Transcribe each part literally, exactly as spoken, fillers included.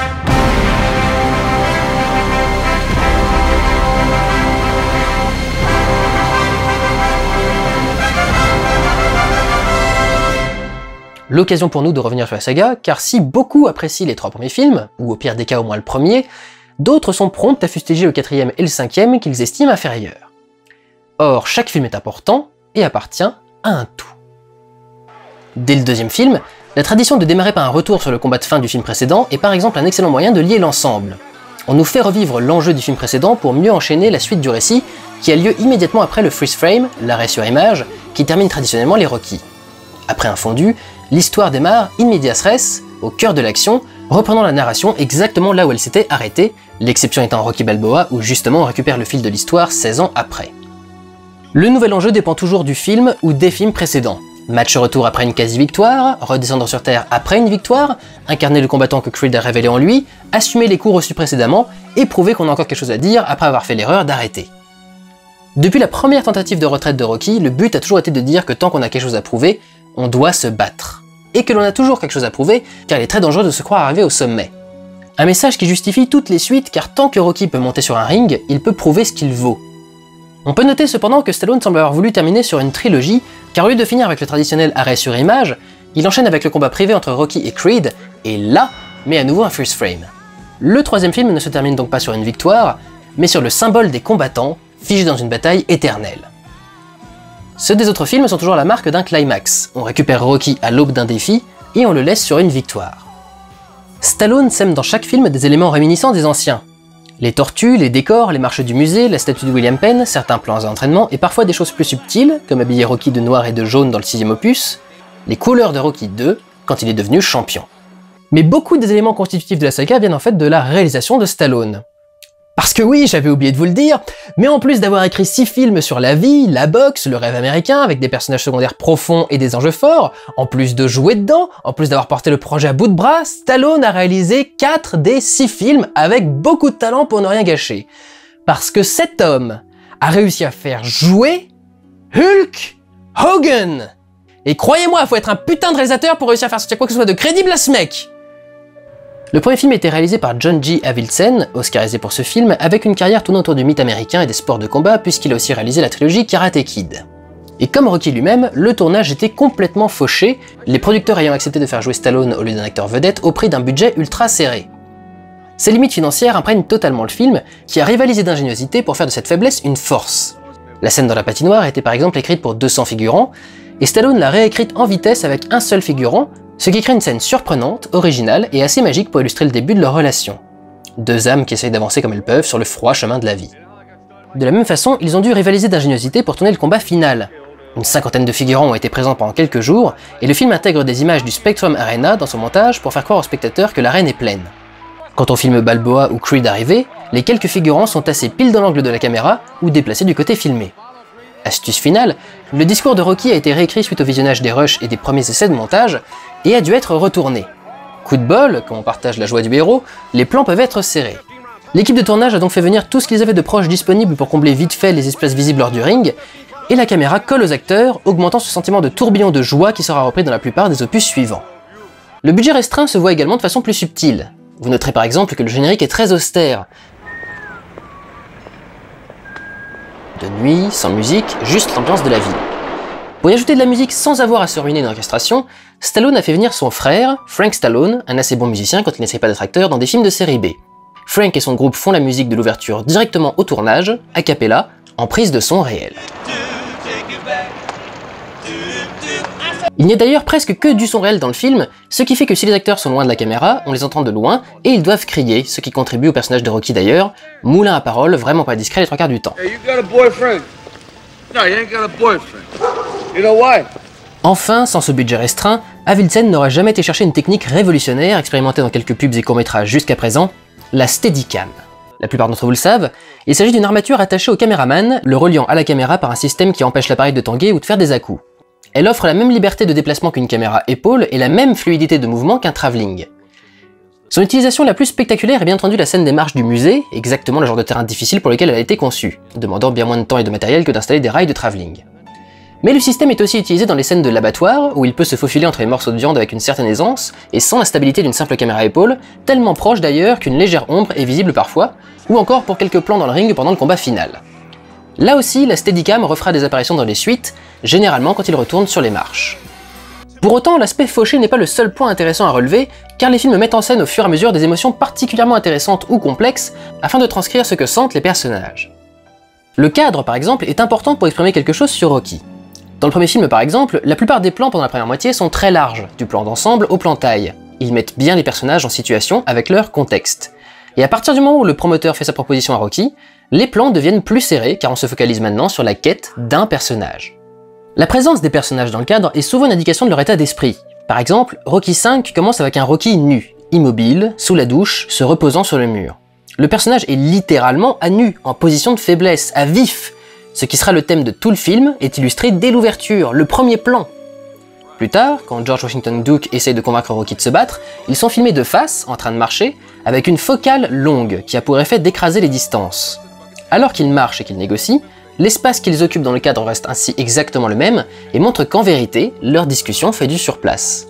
L'occasion pour nous de revenir sur la saga, car si beaucoup apprécient les trois premiers films, ou au pire des cas au moins le premier, d'autres sont promptes à fustiger le quatrième et le cinquième qu'ils estiment inférieurs. Or, chaque film est important et appartient à un tout. Dès le deuxième film, la tradition de démarrer par un retour sur le combat de fin du film précédent est par exemple un excellent moyen de lier l'ensemble. On nous fait revivre l'enjeu du film précédent pour mieux enchaîner la suite du récit, qui a lieu immédiatement après le freeze frame, l'arrêt sur image, qui termine traditionnellement les Rocky. Après un fondu, l'histoire démarre in medias res, au cœur de l'action, reprenant la narration exactement là où elle s'était arrêtée, l'exception étant Rocky Balboa où justement on récupère le fil de l'histoire seize ans après. Le nouvel enjeu dépend toujours du film ou des films précédents. Match retour après une quasi-victoire, redescendre sur Terre après une victoire, incarner le combattant que Creed a révélé en lui, assumer les coups reçus précédemment et prouver qu'on a encore quelque chose à dire après avoir fait l'erreur d'arrêter. Depuis la première tentative de retraite de Rocky, le but a toujours été de dire que tant qu'on a quelque chose à prouver, on doit se battre. Et que l'on a toujours quelque chose à prouver, car il est très dangereux de se croire arrivé au sommet. Un message qui justifie toutes les suites, car tant que Rocky peut monter sur un ring, il peut prouver ce qu'il vaut. On peut noter cependant que Stallone semble avoir voulu terminer sur une trilogie, car au lieu de finir avec le traditionnel arrêt sur image, il enchaîne avec le combat privé entre Rocky et Creed, et là, met à nouveau un freeze frame. Le troisième film ne se termine donc pas sur une victoire, mais sur le symbole des combattants, figés dans une bataille éternelle. Ceux des autres films sont toujours la marque d'un climax. On récupère Rocky à l'aube d'un défi, et on le laisse sur une victoire. Stallone sème dans chaque film des éléments réminiscents des anciens. Les tortues, les décors, les marches du musée, la statue de William Penn, certains plans d'entraînement, et parfois des choses plus subtiles, comme habiller Rocky de noir et de jaune dans le sixième opus, les couleurs de Rocky deux, quand il est devenu champion. Mais beaucoup des éléments constitutifs de la saga viennent en fait de la réalisation de Stallone. Parce que oui, j'avais oublié de vous le dire, mais en plus d'avoir écrit six films sur la vie, la boxe, le rêve américain, avec des personnages secondaires profonds et des enjeux forts, en plus de jouer dedans, en plus d'avoir porté le projet à bout de bras, Stallone a réalisé quatre des six films avec beaucoup de talent pour ne rien gâcher. Parce que cet homme a réussi à faire jouer Hulk Hogan. Et croyez-moi, faut être un putain de réalisateur pour réussir à faire sortir quoi que ce soit de crédible à ce mec. Le premier film a été réalisé par John G. Avildsen, oscarisé pour ce film, avec une carrière tournant autour du mythe américain et des sports de combat puisqu'il a aussi réalisé la trilogie Karate Kid. Et comme Rocky lui-même, le tournage était complètement fauché, les producteurs ayant accepté de faire jouer Stallone au lieu d'un acteur vedette au prix d'un budget ultra serré. Ces limites financières imprègnent totalement le film, qui a rivalisé d'ingéniosité pour faire de cette faiblesse une force. La scène dans la patinoire était par exemple écrite pour deux cents figurants, et Stallone l'a réécrite en vitesse avec un seul figurant, ce qui crée une scène surprenante, originale et assez magique pour illustrer le début de leur relation. Deux âmes qui essayent d'avancer comme elles peuvent sur le froid chemin de la vie. De la même façon, ils ont dû rivaliser d'ingéniosité pour tourner le combat final. Une cinquantaine de figurants ont été présents pendant quelques jours, et le film intègre des images du Spectrum Arena dans son montage pour faire croire aux spectateurs que l'arène est pleine. Quand on filme Balboa ou Creed arrivé, les quelques figurants sont tassés pile dans l'angle de la caméra ou déplacés du côté filmé. Astuce finale, le discours de Rocky a été réécrit suite au visionnage des rushs et des premiers essais de montage, et a dû être retourné. Coup de bol, quand on partage la joie du héros, les plans peuvent être serrés. L'équipe de tournage a donc fait venir tout ce qu'ils avaient de proches disponibles pour combler vite fait les espaces visibles hors du ring, et la caméra colle aux acteurs, augmentant ce sentiment de tourbillon de joie qui sera repris dans la plupart des opus suivants. Le budget restreint se voit également de façon plus subtile. Vous noterez par exemple que le générique est très austère. De nuit, sans musique, juste l'ambiance de la ville. Pour y ajouter de la musique sans avoir à se ruiner une orchestration, Stallone a fait venir son frère, Frank Stallone, un assez bon musicien quand il n'essaye pas d'être acteur dans des films de série B. Frank et son groupe font la musique de l'ouverture directement au tournage, a cappella, en prise de son réel. Il n'y a d'ailleurs presque que du son réel dans le film, ce qui fait que si les acteurs sont loin de la caméra, on les entend de loin, et ils doivent crier, ce qui contribue au personnage de Rocky d'ailleurs, moulin à parole, vraiment pas discret les trois quarts du temps. Hey, you got a boyfriend? No, you ain't got a boyfriend. You know why? Enfin, sans ce budget restreint, Avildsen n'aurait jamais été chercher une technique révolutionnaire, expérimentée dans quelques pubs et courts-métrages jusqu'à présent, la Steadicam. La plupart d'entre vous le savent, il s'agit d'une armature attachée au caméraman, le reliant à la caméra par un système qui empêche l'appareil de tanguer ou de faire des à-coups. Elle offre la même liberté de déplacement qu'une caméra épaule et la même fluidité de mouvement qu'un travelling. Son utilisation la plus spectaculaire est bien entendu la scène des marches du musée, exactement le genre de terrain difficile pour lequel elle a été conçue, demandant bien moins de temps et de matériel que d'installer des rails de travelling. Mais le système est aussi utilisé dans les scènes de l'abattoir, où il peut se faufiler entre les morceaux de viande avec une certaine aisance, et sans la stabilité d'une simple caméra épaule, tellement proche d'ailleurs qu'une légère ombre est visible parfois, ou encore pour quelques plans dans le ring pendant le combat final. Là aussi, la Steadicam refera des apparitions dans les suites, généralement quand il retourne sur les marches. Pour autant, l'aspect fauché n'est pas le seul point intéressant à relever, car les films mettent en scène au fur et à mesure des émotions particulièrement intéressantes ou complexes, afin de transcrire ce que sentent les personnages. Le cadre, par exemple, est important pour exprimer quelque chose sur Rocky. Dans le premier film, par exemple, la plupart des plans pendant la première moitié sont très larges, du plan d'ensemble au plan taille. Ils mettent bien les personnages en situation avec leur contexte. Et à partir du moment où le promoteur fait sa proposition à Rocky, les plans deviennent plus serrés car on se focalise maintenant sur la quête d'un personnage. La présence des personnages dans le cadre est souvent une indication de leur état d'esprit. Par exemple, Rocky cinq commence avec un Rocky nu, immobile, sous la douche, se reposant sur le mur. Le personnage est littéralement à nu, en position de faiblesse, à vif. Ce qui sera le thème de tout le film est illustré dès l'ouverture, le premier plan. Plus tard, quand George Washington Duke essaye de convaincre Rocky de se battre, ils sont filmés de face, en train de marcher, avec une focale longue qui a pour effet d'écraser les distances. Alors qu'ils marchent et qu'ils négocient, l'espace qu'ils occupent dans le cadre reste ainsi exactement le même et montre qu'en vérité, leur discussion fait du surplace.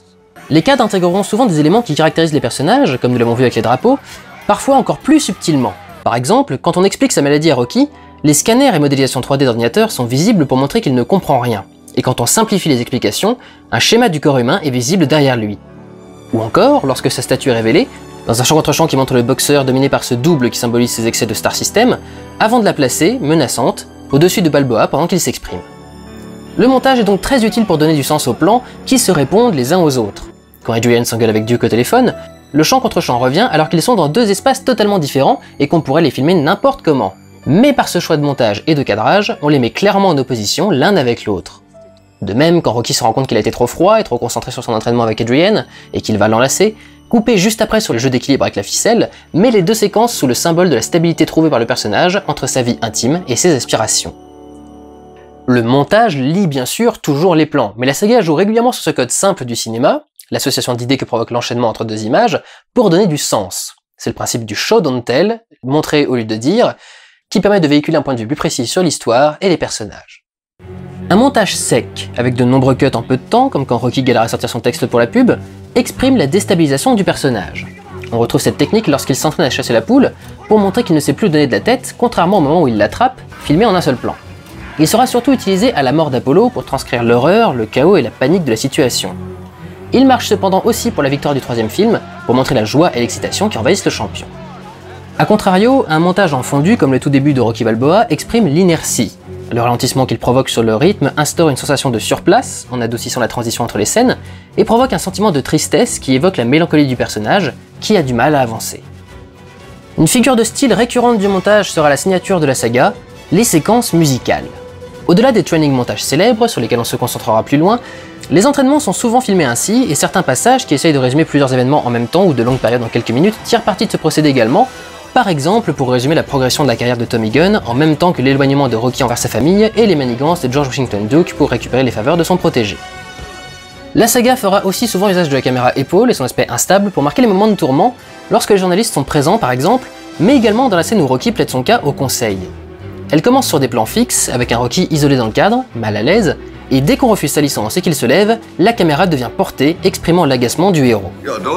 Les cadres intégreront souvent des éléments qui caractérisent les personnages, comme nous l'avons vu avec les drapeaux, parfois encore plus subtilement. Par exemple, quand on explique sa maladie à Rocky, les scanners et modélisations trois D d'ordinateur sont visibles pour montrer qu'il ne comprend rien. Et quand on simplifie les explications, un schéma du corps humain est visible derrière lui. Ou encore, lorsque sa statue est révélée, dans un champ contre champ qui montre le boxeur dominé par ce double qui symbolise ses excès de Star System, avant de la placer, menaçante, au-dessus de Balboa pendant qu'il s'exprime. Le montage est donc très utile pour donner du sens aux plans qui se répondent les uns aux autres. Quand Adrian s'engueule avec Duke au téléphone, le champ contre champ revient alors qu'ils sont dans deux espaces totalement différents et qu'on pourrait les filmer n'importe comment. Mais par ce choix de montage et de cadrage, on les met clairement en opposition l'un avec l'autre. De même, quand Rocky se rend compte qu'il a été trop froid et trop concentré sur son entraînement avec Adrian, et qu'il va l'enlacer, coupé juste après sur le jeu d'équilibre avec la ficelle, met les deux séquences sous le symbole de la stabilité trouvée par le personnage entre sa vie intime et ses aspirations. Le montage lie bien sûr toujours les plans, mais la saga joue régulièrement sur ce code simple du cinéma, l'association d'idées que provoque l'enchaînement entre deux images, pour donner du sens. C'est le principe du show don't tell, montrer au lieu de dire, qui permet de véhiculer un point de vue plus précis sur l'histoire et les personnages. Un montage sec, avec de nombreux cuts en peu de temps, comme quand Rocky galère à sortir son texte pour la pub, exprime la déstabilisation du personnage. On retrouve cette technique lorsqu'il s'entraîne à chasser la poule, pour montrer qu'il ne sait plus donner de la tête, contrairement au moment où il l'attrape, filmé en un seul plan. Il sera surtout utilisé à la mort d'Apollo pour transcrire l'horreur, le chaos et la panique de la situation. Il marche cependant aussi pour la victoire du troisième film, pour montrer la joie et l'excitation qui envahissent le champion. A contrario, un montage en fondu comme le tout début de Rocky Balboa exprime l'inertie. Le ralentissement qu'il provoque sur le rythme instaure une sensation de surplace, en adoucissant la transition entre les scènes, et provoque un sentiment de tristesse qui évoque la mélancolie du personnage, qui a du mal à avancer. Une figure de style récurrente du montage sera la signature de la saga, les séquences musicales. Au-delà des training montages célèbres, sur lesquels on se concentrera plus loin, les entraînements sont souvent filmés ainsi, et certains passages qui essayent de résumer plusieurs événements en même temps ou de longues périodes en quelques minutes tirent parti de ce procédé également, par exemple pour résumer la progression de la carrière de Tommy Gunn en même temps que l'éloignement de Rocky envers sa famille et les manigances de George Washington Duke pour récupérer les faveurs de son protégé. La saga fera aussi souvent usage de la caméra épaule et son aspect instable pour marquer les moments de tourment lorsque les journalistes sont présents par exemple, mais également dans la scène où Rocky plaide son cas au conseil. Elle commence sur des plans fixes, avec un Rocky isolé dans le cadre, mal à l'aise, et dès qu'on refuse sa licence et qu'il se lève, la caméra devient portée, exprimant l'agacement du héros.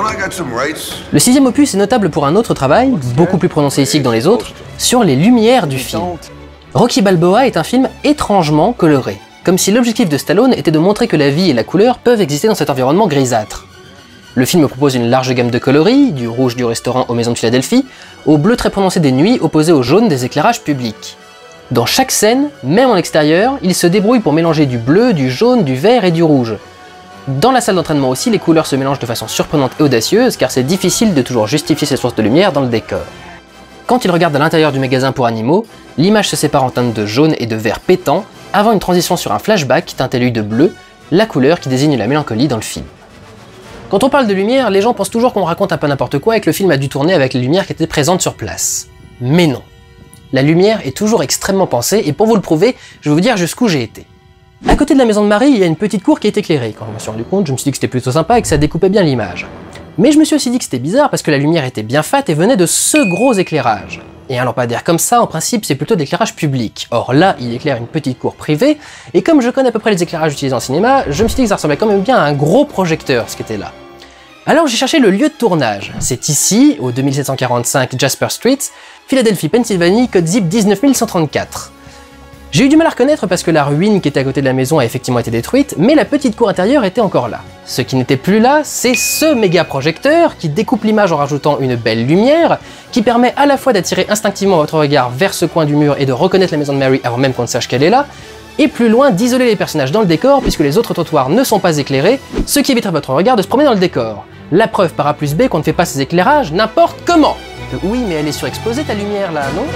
Le sixième opus est notable pour un autre travail, beaucoup plus prononcé ici que dans les autres, sur les lumières du film. Rocky Balboa est un film étrangement coloré, comme si l'objectif de Stallone était de montrer que la vie et la couleur peuvent exister dans cet environnement grisâtre. Le film propose une large gamme de coloris, du rouge du restaurant aux maisons de Philadelphie, au bleu très prononcé des nuits opposé au jaune des éclairages publics. Dans chaque scène, même en extérieur, il se débrouille pour mélanger du bleu, du jaune, du vert et du rouge. Dans la salle d'entraînement aussi, les couleurs se mélangent de façon surprenante et audacieuse car c'est difficile de toujours justifier ces sources de lumière dans le décor. Quand il regarde à l'intérieur du magasin pour animaux, l'image se sépare en teintes de jaune et de vert pétant, avant une transition sur un flashback teinté l'œil de bleu, la couleur qui désigne la mélancolie dans le film. Quand on parle de lumière, les gens pensent toujours qu'on raconte un peu n'importe quoi et que le film a dû tourner avec les lumières qui étaient présentes sur place. Mais non. La lumière est toujours extrêmement pensée, et pour vous le prouver, je vais vous dire jusqu'où j'ai été. À côté de la maison de Marie, il y a une petite cour qui est éclairée. Quand je me suis rendu compte, je me suis dit que c'était plutôt sympa et que ça découpait bien l'image. Mais je me suis aussi dit que c'était bizarre parce que la lumière était bien faite et venait de ce gros éclairage. Et un lampadaire comme ça, en principe, c'est plutôt de l'éclairage public. Or là, il éclaire une petite cour privée, et comme je connais à peu près les éclairages utilisés en cinéma, je me suis dit que ça ressemblait quand même bien à un gros projecteur, ce qui était là. Alors j'ai cherché le lieu de tournage. C'est ici, au deux mille sept cent quarante-cinq Jasper Street, Philadelphie, Pennsylvanie, code zip dix-neuf mille cent trente-quatre. J'ai eu du mal à reconnaître parce que la ruine qui était à côté de la maison a effectivement été détruite, mais la petite cour intérieure était encore là. Ce qui n'était plus là, c'est ce méga projecteur qui découpe l'image en rajoutant une belle lumière, qui permet à la fois d'attirer instinctivement votre regard vers ce coin du mur et de reconnaître la maison de Mary avant même qu'on ne sache qu'elle est là, et plus loin d'isoler les personnages dans le décor puisque les autres trottoirs ne sont pas éclairés, ce qui évitera votre regard de se promener dans le décor. La preuve par A plus B qu'on ne fait pas ces éclairages n'importe comment. Euh, oui, mais elle est surexposée ta lumière là, non?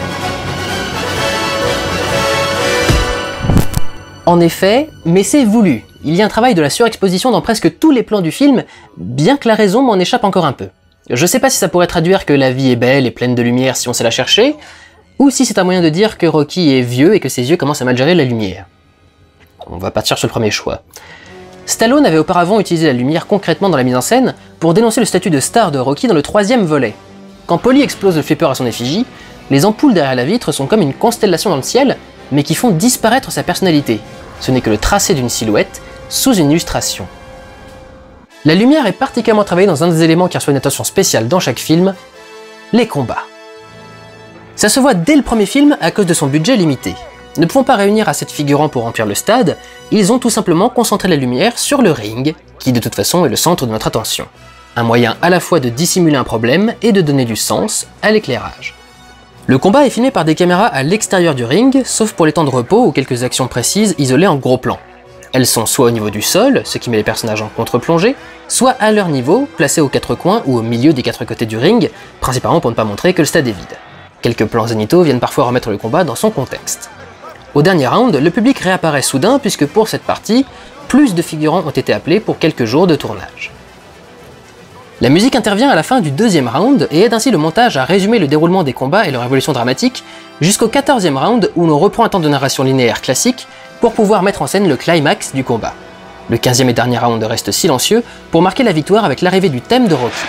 En effet, mais c'est voulu. Il y a un travail de la surexposition dans presque tous les plans du film, bien que la raison m'en échappe encore un peu. Je sais pas si ça pourrait traduire que la vie est belle et pleine de lumière si on sait la chercher, ou si c'est un moyen de dire que Rocky est vieux et que ses yeux commencent à mal gérer la lumière. On va partir sur le premier choix. Stallone avait auparavant utilisé la lumière concrètement dans la mise en scène pour dénoncer le statut de star de Rocky dans le troisième volet. Quand Paulie explose le fait peur à son effigie, les ampoules derrière la vitre sont comme une constellation dans le ciel, mais qui font disparaître sa personnalité. Ce n'est que le tracé d'une silhouette sous une illustration. La lumière est particulièrement travaillée dans un des éléments qui reçoit une attention spéciale dans chaque film, les combats. Ça se voit dès le premier film à cause de son budget limité. Ne pouvant pas réunir assez de figurants pour remplir le stade, ils ont tout simplement concentré la lumière sur le ring, qui de toute façon est le centre de notre attention. Un moyen à la fois de dissimuler un problème et de donner du sens à l'éclairage. Le combat est filmé par des caméras à l'extérieur du ring, sauf pour les temps de repos ou quelques actions précises isolées en gros plan. Elles sont soit au niveau du sol, ce qui met les personnages en contre-plongée, soit à leur niveau, placées aux quatre coins ou au milieu des quatre côtés du ring, principalement pour ne pas montrer que le stade est vide. Quelques plans zénithaux viennent parfois remettre le combat dans son contexte. Au dernier round, le public réapparaît soudain puisque pour cette partie, plus de figurants ont été appelés pour quelques jours de tournage. La musique intervient à la fin du deuxième round et aide ainsi le montage à résumer le déroulement des combats et leur évolution dramatique jusqu'au quatorzième round où l'on reprend un temps de narration linéaire classique pour pouvoir mettre en scène le climax du combat. Le quinzième et dernier round reste silencieux pour marquer la victoire avec l'arrivée du thème de Rocky.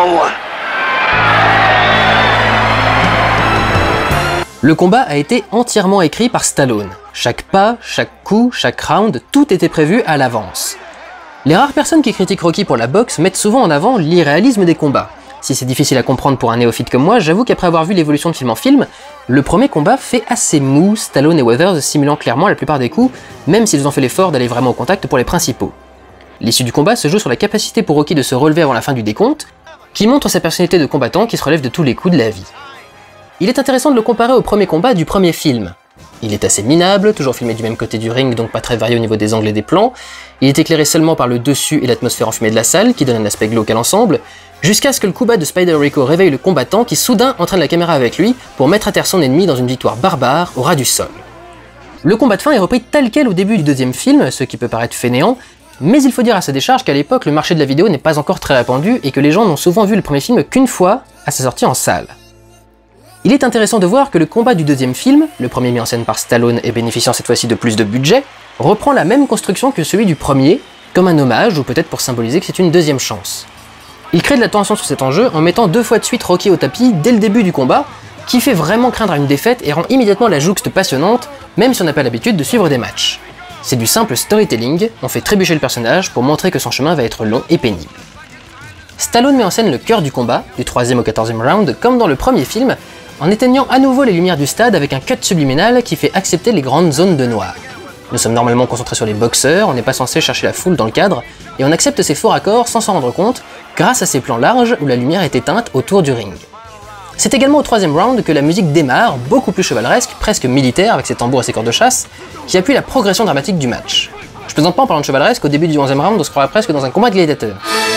Le combat a été entièrement écrit par Stallone. Chaque pas, chaque coup, chaque round, tout était prévu à l'avance. Les rares personnes qui critiquent Rocky pour la boxe mettent souvent en avant l'irréalisme des combats. Si c'est difficile à comprendre pour un néophyte comme moi, j'avoue qu'après avoir vu l'évolution de film en film, le premier combat fait assez mou, Stallone et Weathers simulant clairement la plupart des coups, même s'ils ont fait l'effort d'aller vraiment au contact pour les principaux. L'issue du combat se joue sur la capacité pour Rocky de se relever avant la fin du décompte, qui montre sa personnalité de combattant qui se relève de tous les coups de la vie. Il est intéressant de le comparer au premier combat du premier film. Il est assez minable, toujours filmé du même côté du ring, donc pas très varié au niveau des angles et des plans. Il est éclairé seulement par le dessus et l'atmosphère enfumée de la salle, qui donne un aspect glauque à l'ensemble, jusqu'à ce que le coup bas de Spider Rico réveille le combattant qui soudain entraîne la caméra avec lui pour mettre à terre son ennemi dans une victoire barbare au ras du sol. Le combat de fin est repris tel quel au début du deuxième film, ce qui peut paraître fainéant, mais il faut dire à sa décharge qu'à l'époque le marché de la vidéo n'est pas encore très répandu et que les gens n'ont souvent vu le premier film qu'une fois à sa sortie en salle. Il est intéressant de voir que le combat du deuxième film, le premier mis en scène par Stallone et bénéficiant cette fois-ci de plus de budget, reprend la même construction que celui du premier, comme un hommage ou peut-être pour symboliser que c'est une deuxième chance. Il crée de la tension sur cet enjeu en mettant deux fois de suite Rocky au tapis dès le début du combat, qui fait vraiment craindre une défaite et rend immédiatement la jouxte passionnante, même si on n'a pas l'habitude de suivre des matchs. C'est du simple storytelling, on fait trébucher le personnage pour montrer que son chemin va être long et pénible. Stallone met en scène le cœur du combat, du troisième au quatorzième round, comme dans le premier film, en éteignant à nouveau les lumières du stade avec un cut subliminal qui fait accepter les grandes zones de noir. Nous sommes normalement concentrés sur les boxeurs, on n'est pas censé chercher la foule dans le cadre, et on accepte ces faux raccords sans s'en rendre compte, grâce à ces plans larges où la lumière est éteinte autour du ring. C'est également au troisième round que la musique démarre, beaucoup plus chevaleresque, presque militaire avec ses tambours et ses corps de chasse, qui appuie la progression dramatique du match. Je plaisante pas en parlant de chevaleresque, au début du onzième round on se croirait presque dans un combat de gladiateurs.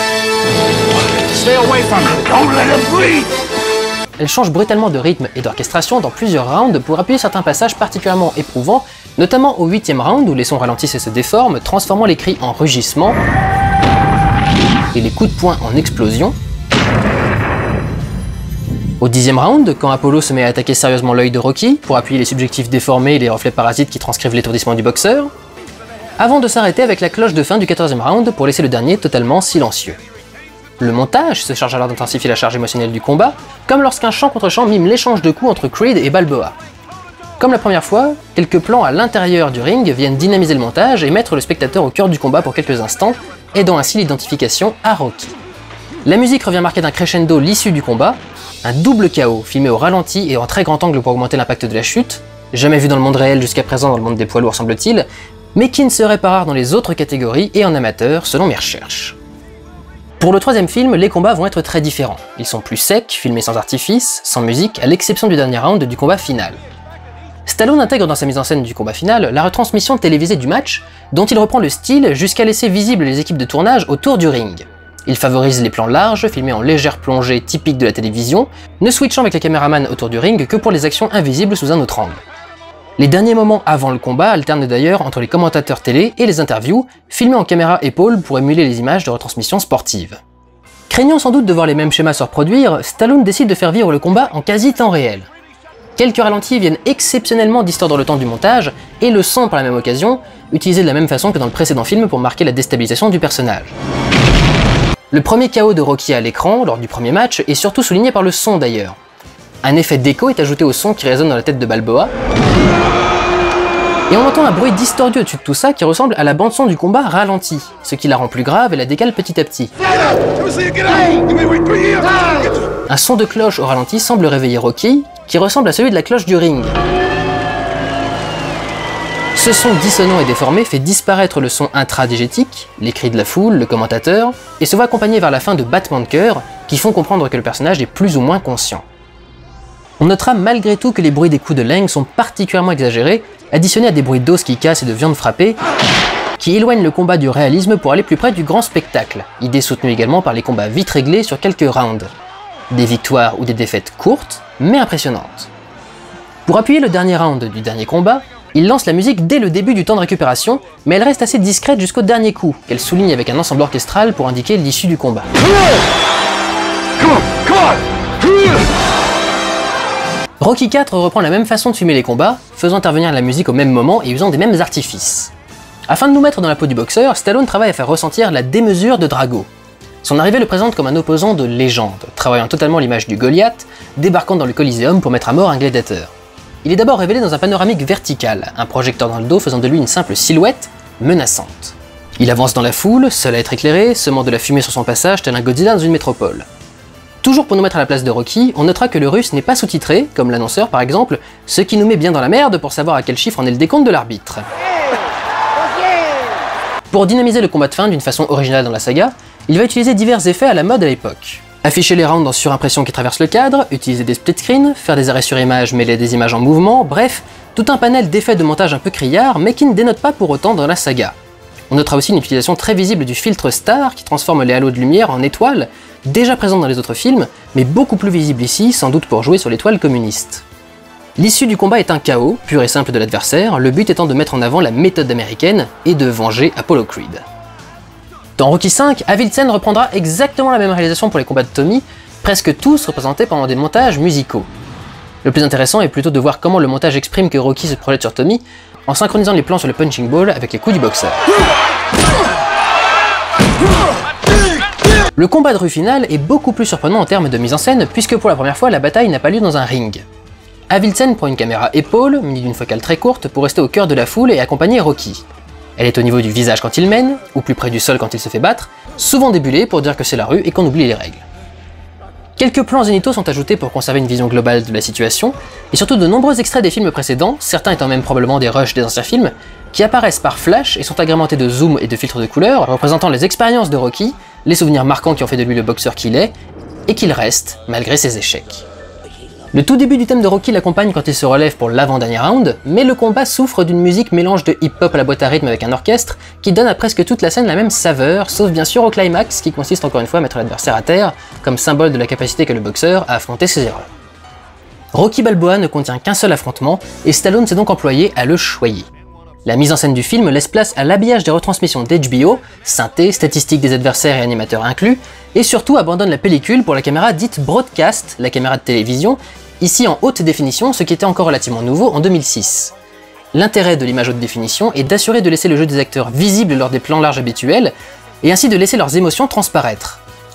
Elle change brutalement de rythme et d'orchestration dans plusieurs rounds pour appuyer certains passages particulièrement éprouvants, notamment au huitième round où les sons ralentissent et se déforment, transformant les cris en rugissements et les coups de poing en explosions. Au dixième round, quand Apollo se met à attaquer sérieusement l'œil de Rocky pour appuyer les subjectifs déformés et les reflets parasites qui transcrivent l'étourdissement du boxeur, avant de s'arrêter avec la cloche de fin du quatorzième round pour laisser le dernier totalement silencieux. Le montage se charge alors d'intensifier la charge émotionnelle du combat, comme lorsqu'un champ contre champ mime l'échange de coups entre Creed et Balboa. Comme la première fois, quelques plans à l'intérieur du ring viennent dynamiser le montage et mettre le spectateur au cœur du combat pour quelques instants, aidant ainsi l'identification à Rocky. La musique revient marquée d'un crescendo l'issue du combat, un double K O filmé au ralenti et en très grand angle pour augmenter l'impact de la chute, jamais vu dans le monde réel jusqu'à présent dans le monde des poids lourds semble-t-il, mais qui ne serait pas rare dans les autres catégories et en amateur selon mes recherches. Pour le troisième film, les combats vont être très différents. Ils sont plus secs, filmés sans artifice, sans musique, à l'exception du dernier round du combat final. Stallone intègre dans sa mise en scène du combat final la retransmission télévisée du match, dont il reprend le style jusqu'à laisser visibles les équipes de tournage autour du ring. Il favorise les plans larges, filmés en légère plongée typique de la télévision, ne switchant avec les caméramans autour du ring que pour les actions invisibles sous un autre angle. Les derniers moments avant le combat alternent d'ailleurs entre les commentateurs télé et les interviews, filmés en caméra épaule pour émuler les images de retransmission sportive. Craignant sans doute de voir les mêmes schémas se reproduire, Stallone décide de faire vivre le combat en quasi temps réel. Quelques ralentis viennent exceptionnellement distordre le temps du montage, et le son par la même occasion, utilisé de la même façon que dans le précédent film pour marquer la déstabilisation du personnage. Le premier K O de Rocky à l'écran, lors du premier match, est surtout souligné par le son d'ailleurs. Un effet d'écho est ajouté au son qui résonne dans la tête de Balboa, et on entend un bruit distordu au-dessus de tout ça qui ressemble à la bande-son du combat ralenti, ce qui la rend plus grave et la décale petit à petit. Un son de cloche au ralenti semble réveiller Rocky, qui ressemble à celui de la cloche du ring. Ce son dissonant et déformé fait disparaître le son intradigétique, les cris de la foule, le commentateur, et se voit accompagné vers la fin de battements de cœur qui font comprendre que le personnage est plus ou moins conscient. On notera malgré tout que les bruits des coups de Lang sont particulièrement exagérés, additionnés à des bruits d'os qui cassent et de viande frappée, qui éloignent le combat du réalisme pour aller plus près du grand spectacle, idée soutenue également par les combats vite réglés sur quelques rounds. Des victoires ou des défaites courtes, mais impressionnantes. Pour appuyer le dernier round du dernier combat, il lance la musique dès le début du temps de récupération, mais elle reste assez discrète jusqu'au dernier coup, qu'elle souligne avec un ensemble orchestral pour indiquer l'issue du combat. Rocky quatre reprend la même façon de filmer les combats, faisant intervenir la musique au même moment et usant des mêmes artifices. Afin de nous mettre dans la peau du boxeur, Stallone travaille à faire ressentir la démesure de Drago. Son arrivée le présente comme un opposant de légende, travaillant totalement l'image du Goliath, débarquant dans le Coliseum pour mettre à mort un gladiateur. Il est d'abord révélé dans un panoramique vertical, un projecteur dans le dos faisant de lui une simple silhouette menaçante. Il avance dans la foule, seul à être éclairé, semant de la fumée sur son passage tel un Godzilla dans une métropole. Toujours pour nous mettre à la place de Rocky, on notera que le russe n'est pas sous-titré, comme l'annonceur par exemple, ce qui nous met bien dans la merde pour savoir à quel chiffre en est le décompte de l'arbitre. Pour dynamiser le combat de fin d'une façon originale dans la saga, il va utiliser divers effets à la mode à l'époque. Afficher les rounds en surimpression qui traversent le cadre, utiliser des split screens, faire des arrêts sur image mêler des images en mouvement, bref, tout un panel d'effets de montage un peu criards mais qui ne dénote pas pour autant dans la saga. On notera aussi une utilisation très visible du filtre star qui transforme les halos de lumière en étoiles, déjà présentes dans les autres films, mais beaucoup plus visible ici, sans doute pour jouer sur l'étoile communiste. L'issue du combat est un K O, pur et simple de l'adversaire, le but étant de mettre en avant la méthode américaine et de venger Apollo Creed. Dans Rocky cinq, Avildsen reprendra exactement la même réalisation pour les combats de Tommy, presque tous représentés pendant des montages musicaux. Le plus intéressant est plutôt de voir comment le montage exprime que Rocky se projette sur Tommy, en synchronisant les plans sur le punching ball avec les coups du boxeur. Le combat de rue final est beaucoup plus surprenant en termes de mise en scène, puisque pour la première fois la bataille n'a pas lieu dans un ring. Avildsen prend une caméra épaule, munie d'une focale très courte, pour rester au cœur de la foule et accompagner Rocky. Elle est au niveau du visage quand il mène, ou plus près du sol quand il se fait battre, souvent débulée pour dire que c'est la rue et qu'on oublie les règles. Quelques plans zénithaux sont ajoutés pour conserver une vision globale de la situation, et surtout de nombreux extraits des films précédents, certains étant même probablement des rushs des anciens films, qui apparaissent par flash et sont agrémentés de zoom et de filtres de couleurs, représentant les expériences de Rocky, les souvenirs marquants qui ont fait de lui le boxeur qu'il est, et qu'il reste malgré ses échecs. Le tout début du thème de Rocky l'accompagne quand il se relève pour l'avant-dernier round, mais le combat souffre d'une musique mélange de hip-hop à la boîte à rythme avec un orchestre qui donne à presque toute la scène la même saveur, sauf bien sûr au climax qui consiste encore une fois à mettre l'adversaire à terre, comme symbole de la capacité qu'a le boxeur à affronter ses erreurs. Rocky Balboa ne contient qu'un seul affrontement, et Stallone s'est donc employé à le choyer. La mise en scène du film laisse place à l'habillage des retransmissions d'H B O, synthé, statistiques des adversaires et animateurs inclus, et surtout abandonne la pellicule pour la caméra dite broadcast, la caméra de télévision, ici en haute définition, ce qui était encore relativement nouveau en deux mille six. L'intérêt de l'image haute définition est d'assurer de laisser le jeu des acteurs visible lors des plans larges habituels, et ainsi de laisser leurs émotions transparaître.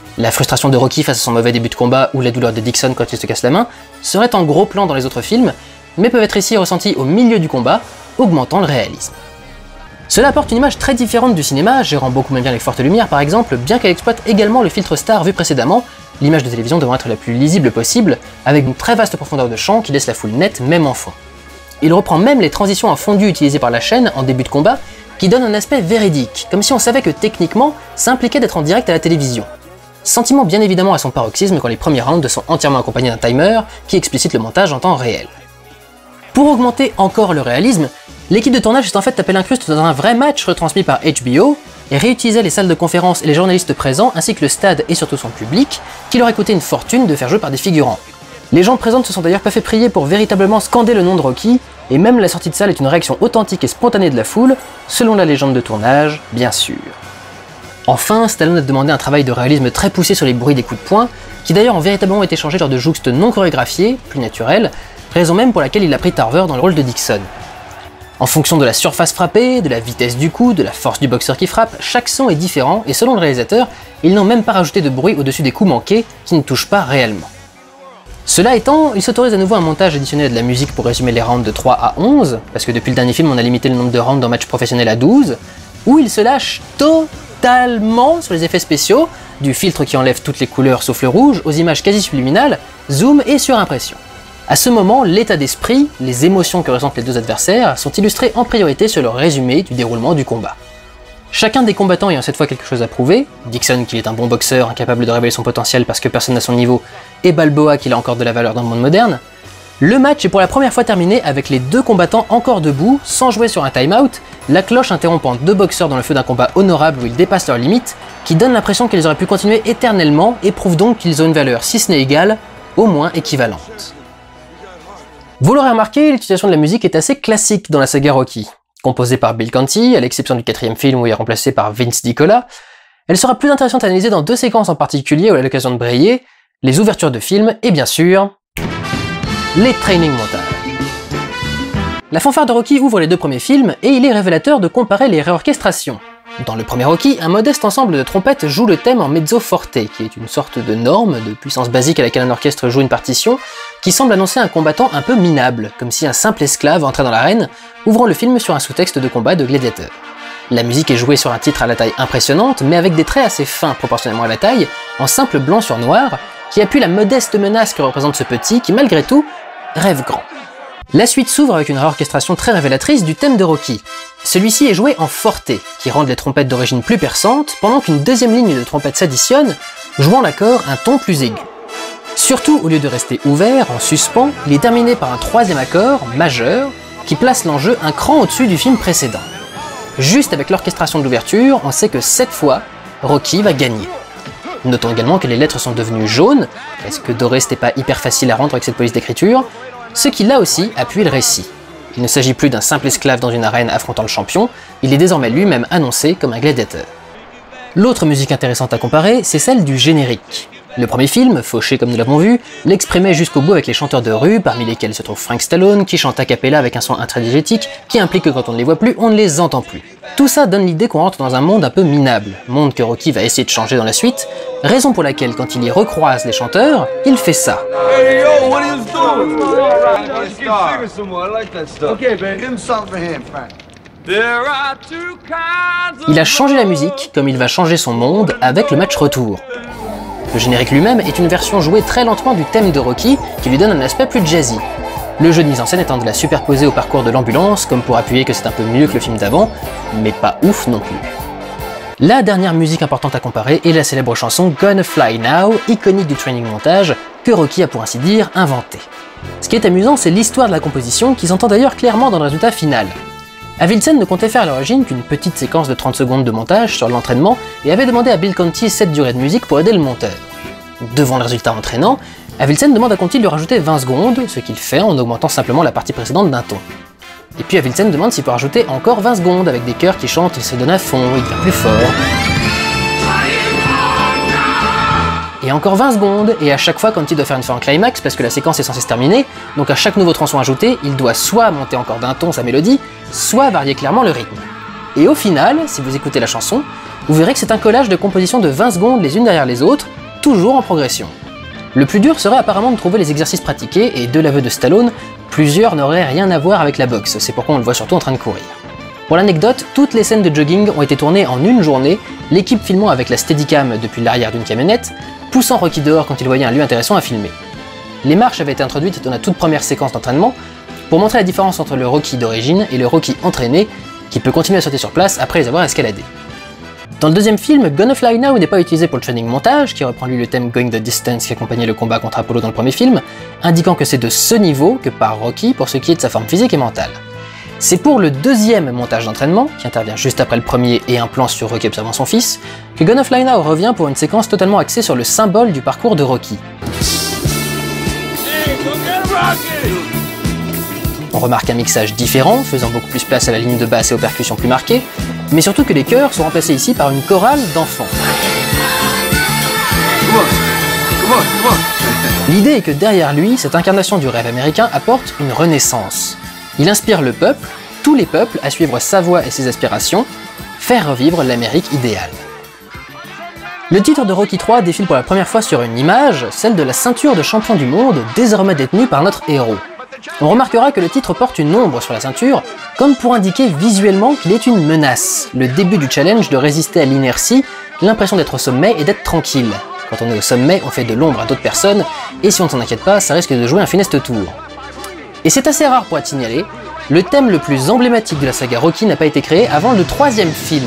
La frustration de Rocky face à son mauvais début de combat ou la douleur de Dixon quand il se casse la main seraient en gros plan dans les autres films, mais peuvent être ici ressentis au milieu du combat, augmentant le réalisme. Cela apporte une image très différente du cinéma, gérant beaucoup moins bien les fortes lumières par exemple, bien qu'elle exploite également le filtre star vu précédemment, l'image de télévision devant être la plus lisible possible, avec une très vaste profondeur de champ qui laisse la foule nette même en fond. Il reprend même les transitions en fondu utilisées par la chaîne en début de combat, qui donnent un aspect véridique, comme si on savait que techniquement, ça impliquait d'être en direct à la télévision. Sentiment bien évidemment à son paroxysme quand les premiers rounds sont entièrement accompagnés d'un timer qui explicite le montage en temps réel. Pour augmenter encore le réalisme, l'équipe de tournage s'est en fait tapé l'incruste dans un vrai match retransmis par H B O et réutilisait les salles de conférence et les journalistes présents ainsi que le stade et surtout son public, qui leur a coûté une fortune de faire jouer par des figurants. Les gens présents ne se sont d'ailleurs pas fait prier pour véritablement scander le nom de Rocky, et même la sortie de salle est une réaction authentique et spontanée de la foule, selon la légende de tournage, bien sûr. Enfin, Stallone a demandé un travail de réalisme très poussé sur les bruits des coups de poing, qui d'ailleurs ont véritablement été changés lors de jouxtes non chorégraphiés, plus naturels, raison même pour laquelle il a pris Tarver dans le rôle de Dixon. En fonction de la surface frappée, de la vitesse du coup, de la force du boxeur qui frappe, chaque son est différent et selon le réalisateur, ils n'ont même pas rajouté de bruit au-dessus des coups manqués qui ne touchent pas réellement. Cela étant, il s'autorise à nouveau un montage additionnel de la musique pour résumer les rounds de trois à onze, parce que depuis le dernier film on a limité le nombre de rounds dans match professionnel à douze, où il se lâche totalement sur les effets spéciaux, du filtre qui enlève toutes les couleurs sauf le rouge, aux images quasi subliminales, zoom et surimpression. À ce moment, l'état d'esprit, les émotions que ressentent les deux adversaires sont illustrées en priorité sur le résumé du déroulement du combat. Chacun des combattants ayant cette fois quelque chose à prouver, Dixon qui est un bon boxeur incapable de révéler son potentiel parce que personne n'a son niveau, et Balboa qui a encore de la valeur dans le monde moderne, le match est pour la première fois terminé avec les deux combattants encore debout, sans jouer sur un time-out, la cloche interrompant deux boxeurs dans le feu d'un combat honorable où ils dépassent leurs limites, qui donne l'impression qu'ils auraient pu continuer éternellement et prouve donc qu'ils ont une valeur, si ce n'est égale, au moins équivalente. Vous l'aurez remarqué, l'utilisation de la musique est assez classique dans la saga Rocky. Composée par Bill Conti, à l'exception du quatrième film où il est remplacé par Vince DiCola, elle sera plus intéressante à analyser dans deux séquences en particulier où elle a l'occasion de briller, les ouvertures de films et bien sûr, les training montages. La fanfare de Rocky ouvre les deux premiers films et il est révélateur de comparer les réorchestrations. Dans le premier Rocky, un modeste ensemble de trompettes joue le thème en mezzo forte, qui est une sorte de norme, de puissance basique à laquelle un orchestre joue une partition, qui semble annoncer un combattant un peu minable, comme si un simple esclave entrait dans l'arène, ouvrant le film sur un sous-texte de combat de gladiateur. La musique est jouée sur un titre à la taille impressionnante, mais avec des traits assez fins proportionnellement à la taille, en simple blanc sur noir, qui appuie la modeste menace que représente ce petit qui, malgré tout, rêve grand. La suite s'ouvre avec une réorchestration très révélatrice du thème de Rocky. Celui-ci est joué en forte, qui rendent les trompettes d'origine plus perçantes, pendant qu'une deuxième ligne de trompettes s'additionne, jouant l'accord un ton plus aigu. Surtout, au lieu de rester ouvert, en suspens, il est terminé par un troisième accord, majeur, qui place l'enjeu un cran au-dessus du film précédent. Juste avec l'orchestration de l'ouverture, on sait que cette fois, Rocky va gagner. Notons également que les lettres sont devenues jaunes, parce que doré c'était pas hyper facile à rendre avec cette police d'écriture, ce qui là aussi appuie le récit. Il ne s'agit plus d'un simple esclave dans une arène affrontant le champion, il est désormais lui-même annoncé comme un gladiateur. L'autre musique intéressante à comparer, c'est celle du générique. Le premier film, fauché comme nous l'avons vu, l'exprimait jusqu'au bout avec les chanteurs de rue, parmi lesquels se trouve Frank Stallone, qui chante a cappella avec un son intradigétique, qui implique que quand on ne les voit plus, on ne les entend plus. Tout ça donne l'idée qu'on rentre dans un monde un peu minable, monde que Rocky va essayer de changer dans la suite, raison pour laquelle quand il y recroise les chanteurs, il fait ça. Hey, yo, what are you doing? Il a changé la musique, comme il va changer son monde avec le match retour. Le générique lui-même est une version jouée très lentement du thème de Rocky, qui lui donne un aspect plus jazzy. Le jeu de mise en scène étant de la superposer au parcours de l'ambulance, comme pour appuyer que c'est un peu mieux que le film d'avant, mais pas ouf non plus. La dernière musique importante à comparer est la célèbre chanson Gonna Fly Now, iconique du training montage, que Rocky a pour ainsi dire inventé. Ce qui est amusant, c'est l'histoire de la composition, qui s'entend d'ailleurs clairement dans le résultat final. Avildsen ne comptait faire à l'origine qu'une petite séquence de trente secondes de montage sur l'entraînement et avait demandé à Bill Conti cette durée de musique pour aider le monteur. Devant le résultat entraînant, Avildsen demande à Conti de lui rajouter vingt secondes, ce qu'il fait en augmentant simplement la partie précédente d'un ton. Et puis Avildsen demande s'il peut rajouter encore vingt secondes avec des chœurs qui chantent, il se donne à fond, il devient plus fort. Et encore vingt secondes, et à chaque fois Conti doit faire une fin en climax parce que la séquence est censée se terminer, donc à chaque nouveau tronçon ajouté, il doit soit monter encore d'un ton sa mélodie, soit varier clairement le rythme. Et au final, si vous écoutez la chanson, vous verrez que c'est un collage de compositions de vingt secondes les unes derrière les autres, toujours en progression. Le plus dur serait apparemment de trouver les exercices pratiqués, et de l'aveu de Stallone, plusieurs n'auraient rien à voir avec la boxe, c'est pourquoi on le voit surtout en train de courir. Pour l'anecdote, toutes les scènes de jogging ont été tournées en une journée, l'équipe filmant avec la Steadicam depuis l'arrière d'une camionnette, poussant Rocky dehors quand il voyait un lieu intéressant à filmer. Les marches avaient été introduites dans la toute première séquence d'entraînement, pour montrer la différence entre le Rocky d'origine et le Rocky entraîné, qui peut continuer à sauter sur place après les avoir escaladés. Dans le deuxième film, Gonna Fly Now n'est pas utilisé pour le training montage, qui reprend lui le thème Going the Distance qui accompagnait le combat contre Apollo dans le premier film, indiquant que c'est de ce niveau que part Rocky pour ce qui est de sa forme physique et mentale. C'est pour le deuxième montage d'entraînement, qui intervient juste après le premier et un plan sur Rocky observant son fils, que Gonna Fly Now revient pour une séquence totalement axée sur le symbole du parcours de Rocky. Hey, go get Rocky! On remarque un mixage différent, faisant beaucoup plus place à la ligne de basse et aux percussions plus marquées, mais surtout que les chœurs sont remplacés ici par une chorale d'enfants. L'idée est que derrière lui, cette incarnation du rêve américain apporte une renaissance. Il inspire le peuple, tous les peuples, à suivre sa voie et ses aspirations, faire revivre l'Amérique idéale. Le titre de Rocky trois défile pour la première fois sur une image, celle de la ceinture de champion du monde, désormais détenue par notre héros. On remarquera que le titre porte une ombre sur la ceinture, comme pour indiquer visuellement qu'il est une menace, le début du challenge de résister à l'inertie, l'impression d'être au sommet et d'être tranquille. Quand on est au sommet, on fait de l'ombre à d'autres personnes, et si on ne s'en inquiète pas, ça risque de jouer un funeste tour. Et c'est assez rare pour être signalé, le thème le plus emblématique de la saga Rocky n'a pas été créé avant le troisième film.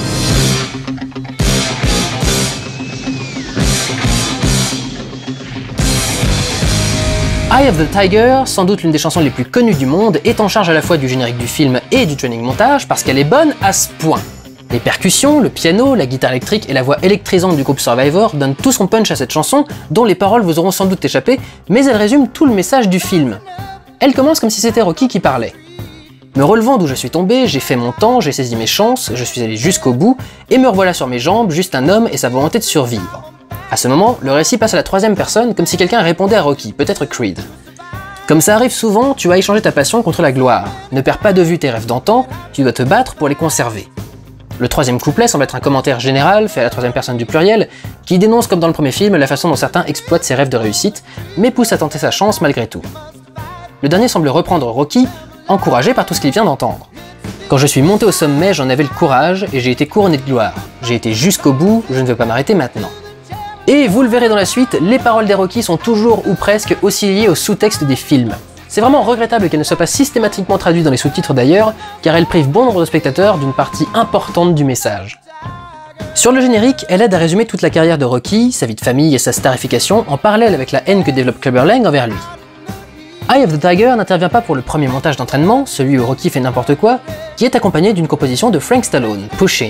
Eye of the Tiger, sans doute l'une des chansons les plus connues du monde, est en charge à la fois du générique du film et du training montage parce qu'elle est bonne à ce point. Les percussions, le piano, la guitare électrique et la voix électrisante du groupe Survivor donnent tout son punch à cette chanson, dont les paroles vous auront sans doute échappé, mais elle résume tout le message du film. Elle commence comme si c'était Rocky qui parlait. Me relevant d'où je suis tombé, j'ai fait mon temps, j'ai saisi mes chances, je suis allé jusqu'au bout, et me revoilà sur mes jambes, juste un homme et sa volonté de survivre. À ce moment, le récit passe à la troisième personne comme si quelqu'un répondait à Rocky, peut-être Creed. Comme ça arrive souvent, tu vas échanger ta passion contre la gloire. Ne perds pas de vue tes rêves d'antan, tu dois te battre pour les conserver. Le troisième couplet semble être un commentaire général, fait à la troisième personne du pluriel, qui dénonce comme dans le premier film la façon dont certains exploitent ses rêves de réussite, mais pousse à tenter sa chance malgré tout. Le dernier semble reprendre Rocky, encouragé par tout ce qu'il vient d'entendre. Quand je suis monté au sommet, j'en avais le courage et j'ai été couronné de gloire. J'ai été jusqu'au bout, je ne veux pas m'arrêter maintenant. Et vous le verrez dans la suite, les paroles des Rocky sont toujours ou presque aussi liées au sous-texte des films. C'est vraiment regrettable qu'elles ne soient pas systématiquement traduites dans les sous-titres d'ailleurs, car elles privent bon nombre de spectateurs d'une partie importante du message. Sur le générique, elle aide à résumer toute la carrière de Rocky, sa vie de famille et sa starification en parallèle avec la haine que développe Clubber Lang envers lui. Eye of the Tiger n'intervient pas pour le premier montage d'entraînement, celui où Rocky fait n'importe quoi, qui est accompagné d'une composition de Frank Stallone, Pushin'.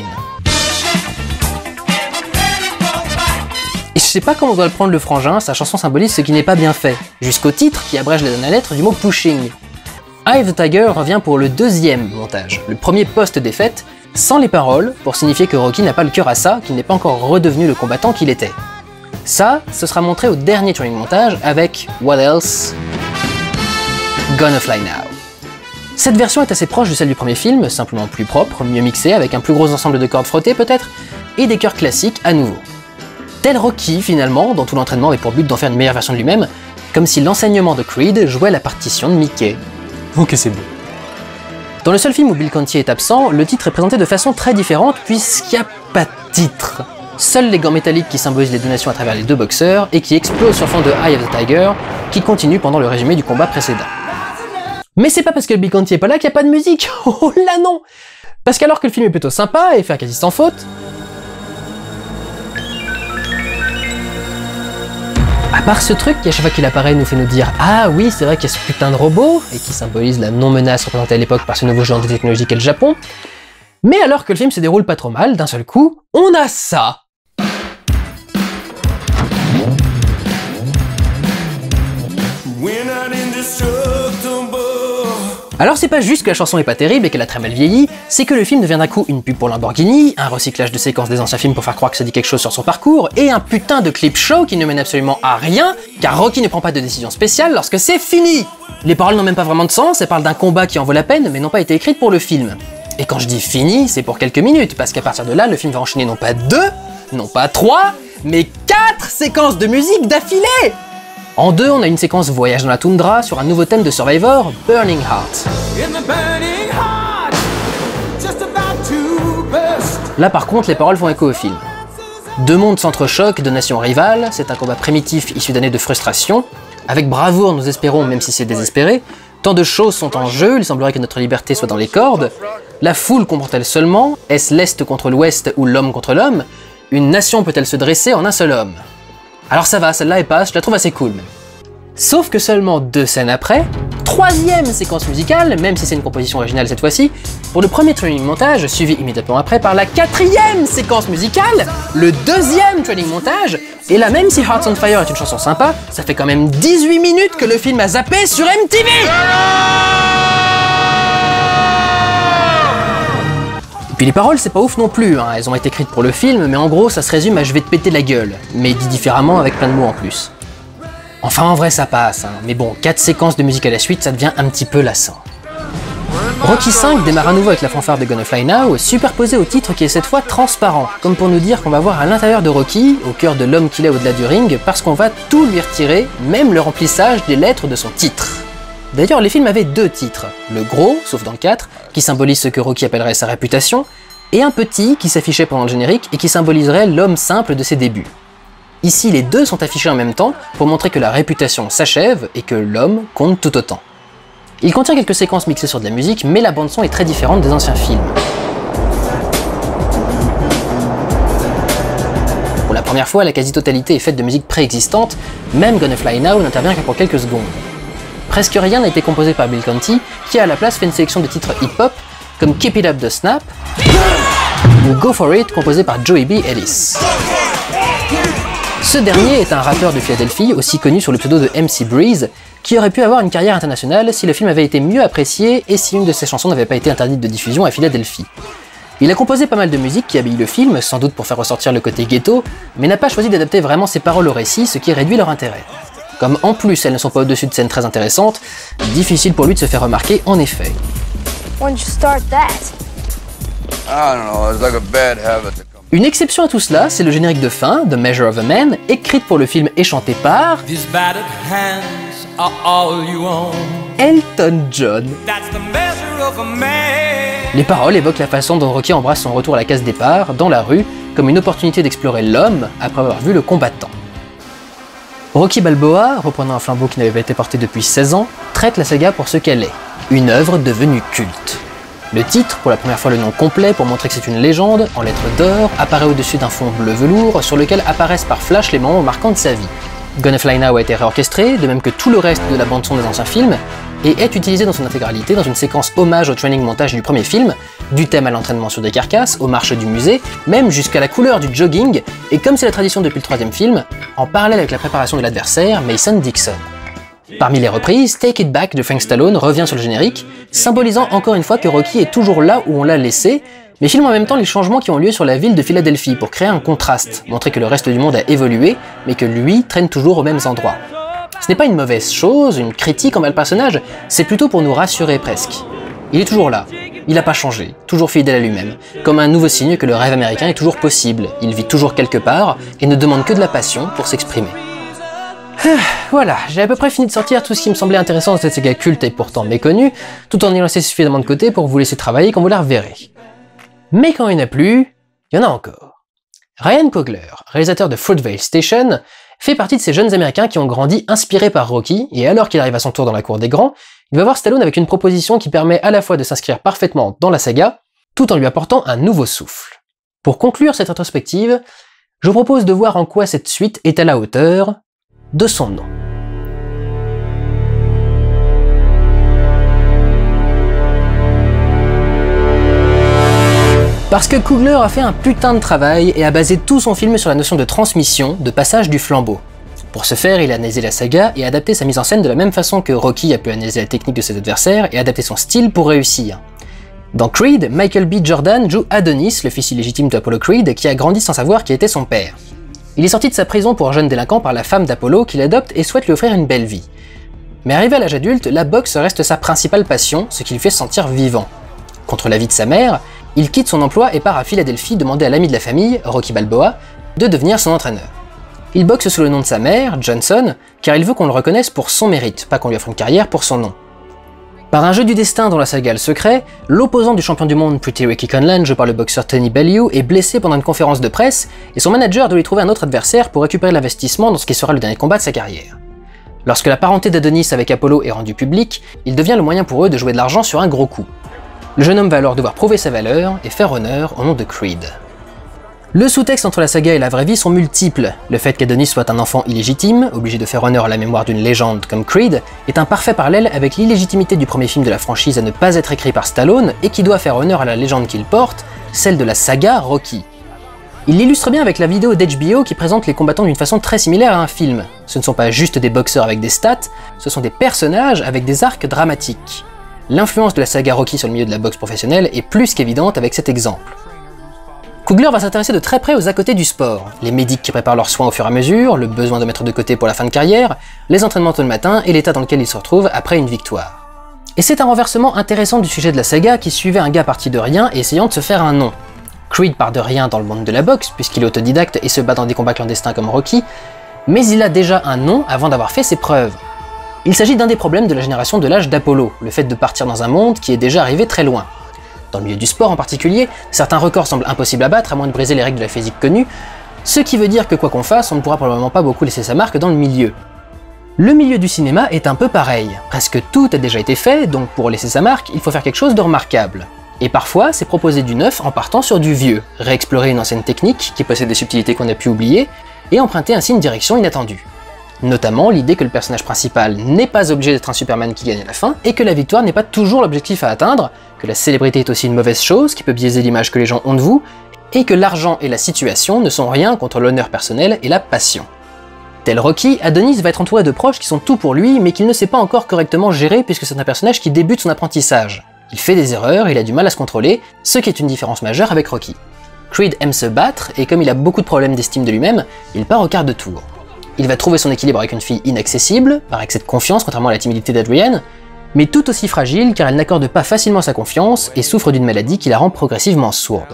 Et je sais pas comment on doit le prendre le frangin, sa chanson symbolise ce qui n'est pas bien fait, jusqu'au titre qui abrège la dernière lettre du mot pushing. Eye of the Tiger revient pour le deuxième montage, le premier post-défaite, sans les paroles, pour signifier que Rocky n'a pas le cœur à ça, qu'il n'est pas encore redevenu le combattant qu'il était. Ça, ce sera montré au dernier training montage avec What Else? Gonna Fly Now. Cette version est assez proche de celle du premier film, simplement plus propre, mieux mixée, avec un plus gros ensemble de cordes frottées peut-être, et des chœurs classiques à nouveau. Tel Rocky finalement, dont tout l'entraînement avait pour but d'en faire une meilleure version de lui-même, comme si l'enseignement de Creed jouait la partition de Mickey. Ok, c'est beau. Dans le seul film où Bill Conti est absent, le titre est présenté de façon très différente puisqu'il n'y a pas de titre. Seuls les gants métalliques qui symbolisent les donations à travers les deux boxeurs et qui explosent sur fond de Eye of the Tiger, qui continue pendant le résumé du combat précédent. Mais c'est pas parce que Bill Conti est pas là qu'il n'y a pas de musique. Oh là non. Parce qu'alors que le film est plutôt sympa et fait quasi sans faute, à part ce truc qui à chaque fois qu'il apparaît nous fait nous dire « Ah oui, c'est vrai qu'il y a ce putain de robot » et qui symbolise la non-menace représentée à l'époque par ce nouveau géant de technologie qu'est le Japon. Mais alors que le film se déroule pas trop mal, d'un seul coup, on a ça. Alors c'est pas juste que la chanson est pas terrible et qu'elle a très mal vieilli, c'est que le film devient d'un coup une pub pour Lamborghini, un recyclage de séquences des anciens films pour faire croire que ça dit quelque chose sur son parcours, et un putain de clip show qui ne mène absolument à rien, car Rocky ne prend pas de décision spéciale lorsque c'est fini. Les paroles n'ont même pas vraiment de sens, elles parlent d'un combat qui en vaut la peine, mais n'ont pas été écrites pour le film. Et quand je dis fini, c'est pour quelques minutes, parce qu'à partir de là, le film va enchaîner non pas deux, non pas trois, mais quatre séquences de musique d'affilée! En deux, on a une séquence voyage dans la toundra sur un nouveau thème de Survivor, Burning Heart. Là par contre, les paroles font écho au film. Deux mondes s'entrechoquent, de nations rivales, c'est un combat primitif issu d'années de frustration. Avec bravoure, nous espérons, même si c'est désespéré. Tant de choses sont en jeu, il semblerait que notre liberté soit dans les cordes. La foule comprend-elle seulement? Est-ce l'Est contre l'Ouest ou l'homme contre l'homme? Une nation peut-elle se dresser en un seul homme? Alors ça va, celle-là elle passe, je la trouve assez cool même. Sauf que seulement deux scènes après, troisième séquence musicale, même si c'est une composition originale cette fois-ci, pour le premier training montage, suivi immédiatement après par la quatrième séquence musicale, le deuxième training montage, et là même si Hearts on Fire est une chanson sympa, ça fait quand même dix-huit minutes que le film a zappé sur M T V! Et puis les paroles, c'est pas ouf non plus, hein. Elles ont été écrites pour le film, mais en gros ça se résume à « je vais te péter la gueule », mais dit différemment avec plein de mots en plus. Enfin en vrai ça passe, hein. Mais bon, quatre séquences de musique à la suite, ça devient un petit peu lassant. Rocky cinq démarre à nouveau avec la fanfare de Gonna Fly Now, superposée au titre qui est cette fois transparent, comme pour nous dire qu'on va voir à l'intérieur de Rocky, au cœur de l'homme qu'il est au-delà du ring, parce qu'on va tout lui retirer, même le remplissage des lettres de son titre. D'ailleurs, les films avaient deux titres, le gros, sauf dans le quatre, qui symbolise ce que Rocky appellerait sa réputation, et un petit qui s'affichait pendant le générique et qui symboliserait l'homme simple de ses débuts. Ici, les deux sont affichés en même temps pour montrer que la réputation s'achève et que l'homme compte tout autant. Il contient quelques séquences mixées sur de la musique, mais la bande-son est très différente des anciens films. Pour la première fois, la quasi-totalité est faite de musique préexistante, même Gonna Fly Now n'intervient que pour quelques secondes. Presque rien n'a été composé par Bill Conti, qui à la place fait une sélection de titres hip-hop, comme Keep It Up de Snap, ou Go For It, composé par Joey B. Ellis. Ce dernier est un rappeur de Philadelphie, aussi connu sur le pseudo de M C Breeze, qui aurait pu avoir une carrière internationale si le film avait été mieux apprécié et si une de ses chansons n'avait pas été interdite de diffusion à Philadelphie. Il a composé pas mal de musique qui habille le film, sans doute pour faire ressortir le côté ghetto, mais n'a pas choisi d'adapter vraiment ses paroles au récit, ce qui réduit leur intérêt. Comme en plus elles ne sont pas au-dessus de scènes très intéressantes, difficile pour lui de se faire remarquer en effet. Une exception à tout cela, c'est le générique de fin, The Measure of a Man, écrite pour le film et chantée par Elton John. Les paroles évoquent la façon dont Rocky embrasse son retour à la case départ, dans la rue, comme une opportunité d'explorer l'homme après avoir vu le combattant. Rocky Balboa, reprenant un flambeau qui n'avait pas été porté depuis seize ans, traite la saga pour ce qu'elle est, une œuvre devenue culte. Le titre, pour la première fois le nom complet pour montrer que c'est une légende, en lettres d'or, apparaît au-dessus d'un fond bleu velours sur lequel apparaissent par flash les moments marquants de sa vie. Gonna Fly Now a été réorchestré, de même que tout le reste de la bande-son des anciens films, et est utilisé dans son intégralité dans une séquence hommage au training montage du premier film, du thème à l'entraînement sur des carcasses, aux marches du musée, même jusqu'à la couleur du jogging, et comme c'est la tradition depuis le troisième film, en parallèle avec la préparation de l'adversaire, Mason Dixon. Parmi les reprises, Take It Back de Frank Stallone revient sur le générique, symbolisant encore une fois que Rocky est toujours là où on l'a laissé, mais filme en même temps les changements qui ont lieu sur la ville de Philadelphie pour créer un contraste, montrer que le reste du monde a évolué, mais que lui traîne toujours aux mêmes endroits. Ce n'est pas une mauvaise chose, une critique envers le personnage, c'est plutôt pour nous rassurer presque. Il est toujours là, il n'a pas changé, toujours fidèle à lui-même, comme un nouveau signe que le rêve américain est toujours possible, il vit toujours quelque part et ne demande que de la passion pour s'exprimer. Voilà, j'ai à peu près fini de sortir tout ce qui me semblait intéressant dans cette saga culte et pourtant méconnue, tout en ayant laissé suffisamment de côté pour vous laisser travailler quand vous la reverrez. Mais quand il n'y en a plus, il y en a encore. Ryan Coogler, réalisateur de Fruitvale Station, fait partie de ces jeunes américains qui ont grandi inspirés par Rocky, et alors qu'il arrive à son tour dans la cour des grands, il va voir Stallone avec une proposition qui permet à la fois de s'inscrire parfaitement dans la saga, tout en lui apportant un nouveau souffle. Pour conclure cette rétrospective, je vous propose de voir en quoi cette suite est à la hauteur de son nom. Parce que Coogler a fait un putain de travail et a basé tout son film sur la notion de transmission, de passage du flambeau. Pour ce faire, il a analysé la saga et adapté sa mise en scène de la même façon que Rocky a pu analyser la technique de ses adversaires et adapter son style pour réussir. Dans Creed, Michael B. Jordan joue Adonis, le fils illégitime d'Apollo Creed, qui a grandi sans savoir qui était son père. Il est sorti de sa prison pour jeune délinquant par la femme d'Apollo qui l'adopte et souhaite lui offrir une belle vie. Mais arrivé à l'âge adulte, la boxe reste sa principale passion, ce qui lui fait se sentir vivant. Contre l'avis de sa mère, il quitte son emploi et part à Philadelphie demander à l'ami de la famille, Rocky Balboa, de devenir son entraîneur. Il boxe sous le nom de sa mère, Johnson, car il veut qu'on le reconnaisse pour son mérite, pas qu'on lui offre une carrière pour son nom. Par un jeu du destin dont la saga a le secret, l'opposant du champion du monde Pretty Ricky Conlan, joué par le boxeur Tony Bellew, est blessé pendant une conférence de presse et son manager doit lui trouver un autre adversaire pour récupérer l'investissement dans ce qui sera le dernier combat de sa carrière. Lorsque la parenté d'Adonis avec Apollo est rendue publique, il devient le moyen pour eux de jouer de l'argent sur un gros coup. Le jeune homme va alors devoir prouver sa valeur et faire honneur au nom de Creed. Le sous-texte entre la saga et la vraie vie sont multiples. Le fait qu'Adonis soit un enfant illégitime, obligé de faire honneur à la mémoire d'une légende comme Creed, est un parfait parallèle avec l'illégitimité du premier film de la franchise à ne pas être écrit par Stallone et qui doit faire honneur à la légende qu'il porte, celle de la saga Rocky. Il l'illustre bien avec la vidéo d'H B O qui présente les combattants d'une façon très similaire à un film. Ce ne sont pas juste des boxeurs avec des stats, ce sont des personnages avec des arcs dramatiques. L'influence de la saga Rocky sur le milieu de la boxe professionnelle est plus qu'évidente avec cet exemple. Coogler va s'intéresser de très près aux à côté du sport, les médics qui préparent leurs soins au fur et à mesure, le besoin de mettre de côté pour la fin de carrière, les entraînements tôt le matin et l'état dans lequel ils se retrouvent après une victoire. Et c'est un renversement intéressant du sujet de la saga qui suivait un gars parti de rien et essayant de se faire un nom. Creed part de rien dans le monde de la boxe puisqu'il est autodidacte et se bat dans des combats clandestins comme Rocky, mais il a déjà un nom avant d'avoir fait ses preuves. Il s'agit d'un des problèmes de la génération de l'âge d'Apollo, le fait de partir dans un monde qui est déjà arrivé très loin. Dans le milieu du sport en particulier, certains records semblent impossibles à battre à moins de briser les règles de la physique connues, ce qui veut dire que quoi qu'on fasse, on ne pourra probablement pas beaucoup laisser sa marque dans le milieu. Le milieu du cinéma est un peu pareil, presque tout a déjà été fait, donc pour laisser sa marque, il faut faire quelque chose de remarquable. Et parfois, c'est proposer du neuf en partant sur du vieux, réexplorer une ancienne technique qui possède des subtilités qu'on a pu oublier, et emprunter ainsi une direction inattendue. Notamment l'idée que le personnage principal n'est pas obligé d'être un Superman qui gagne à la fin, et que la victoire n'est pas toujours l'objectif à atteindre, que la célébrité est aussi une mauvaise chose qui peut biaiser l'image que les gens ont de vous, et que l'argent et la situation ne sont rien contre l'honneur personnel et la passion. Tel Rocky, Adonis va être entouré de proches qui sont tout pour lui, mais qu'il ne sait pas encore correctement gérer puisque c'est un personnage qui débute son apprentissage. Il fait des erreurs, il a du mal à se contrôler, ce qui est une différence majeure avec Rocky. Creed aime se battre, et comme il a beaucoup de problèmes d'estime de lui-même, il part au quart de tour. Il va trouver son équilibre avec une fille inaccessible, par excès de confiance contrairement à la timidité d'Adrienne, mais tout aussi fragile car elle n'accorde pas facilement sa confiance et souffre d'une maladie qui la rend progressivement sourde.